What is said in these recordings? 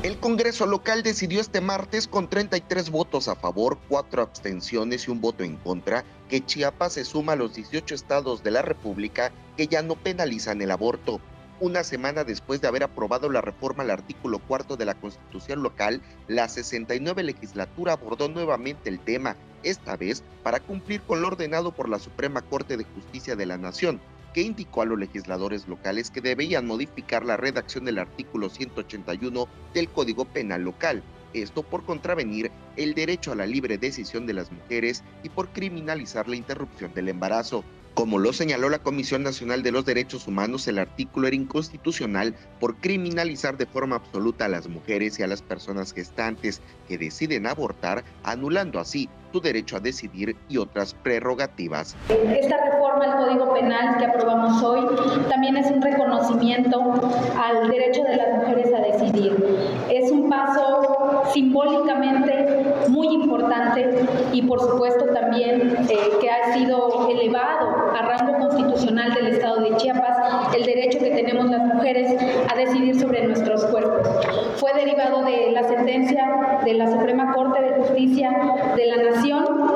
El Congreso local decidió este martes con 33 votos a favor, 4 abstenciones y un voto en contra, que Chiapas se suma a los 18 estados de la República que ya no penalizan el aborto. Una semana después de haber aprobado la reforma al artículo 4 de la Constitución local, la 69 legislatura abordó nuevamente el tema, esta vez para cumplir con lo ordenado por la Suprema Corte de Justicia de la Nación, que indicó a los legisladores locales que debían modificar la redacción del artículo 181 del Código Penal local, esto por contravenir el derecho a la libre decisión de las mujeres y por criminalizar la interrupción del embarazo. Como lo señaló la Comisión Nacional de los Derechos Humanos, el artículo era inconstitucional por criminalizar de forma absoluta a las mujeres y a las personas gestantes que deciden abortar, anulando así su derecho a decidir y otras prerrogativas. Esta reforma al Código Penal que aprobamos hoy también es un reconocimiento al derecho de las mujeres a decidir. Es un paso simbólicamente muy importante y por supuesto también que ha sido elevado a rango constitucional del Estado de Chiapas el derecho que tenemos las mujeres a decidir sobre nuestros cuerpos. Fue derivado de la sentencia de la Suprema Corte de Justicia de la Nación,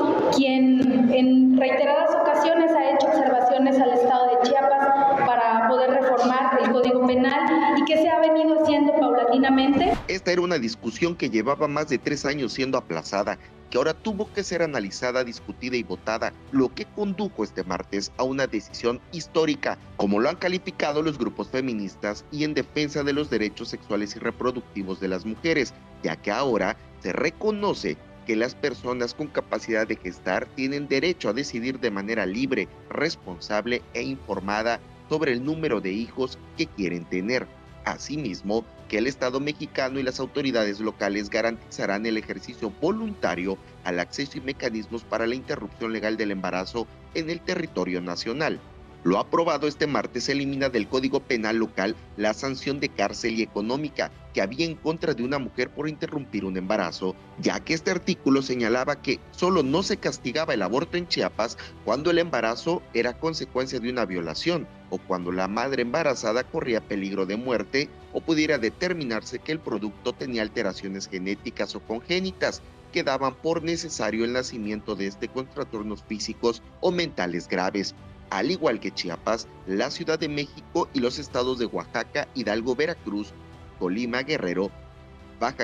quien en reiteradas ocasiones ha hecho observaciones al Estado de Chiapas para poder reformar el Código Penal y que se ha venido haciendo paulatinamente. Esta era una discusión que llevaba más de 3 años siendo aplazada, que ahora tuvo que ser analizada, discutida y votada, lo que condujo este martes a una decisión histórica, como lo han calificado los grupos feministas y en defensa de los derechos sexuales y reproductivos de las mujeres, ya que ahora se reconoce que las personas con capacidad de gestar tienen derecho a decidir de manera libre, responsable e informada sobre el número de hijos que quieren tener. Asimismo, que el Estado mexicano y las autoridades locales garantizarán el ejercicio voluntario al acceso y mecanismos para la interrupción legal del embarazo en el territorio nacional. Lo aprobado este martes elimina del Código Penal local la sanción de cárcel y económica que había en contra de una mujer por interrumpir un embarazo, ya que este artículo señalaba que solo no se castigaba el aborto en Chiapas cuando el embarazo era consecuencia de una violación o cuando la madre embarazada corría peligro de muerte o pudiera determinarse que el producto tenía alteraciones genéticas o congénitas que daban por necesario el nacimiento de este con trastornos físicos o mentales graves. Al igual que Chiapas, la Ciudad de México y los estados de Oaxaca, Hidalgo, Veracruz, Colima, Guerrero, Baja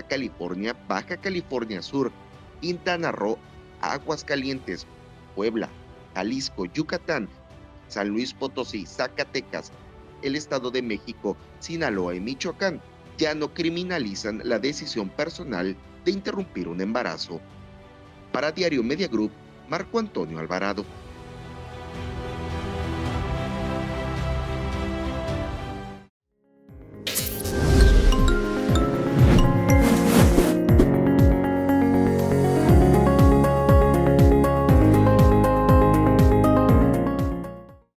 California Sur, Quintana Roo, Aguascalientes, Puebla, Jalisco, Yucatán, San Luis Potosí, Zacatecas, el Estado de México, Sinaloa y Michoacán ya no criminalizan la decisión personal de interrumpir un embarazo. Para Diario Media Group, Marco Antonio Alvarado.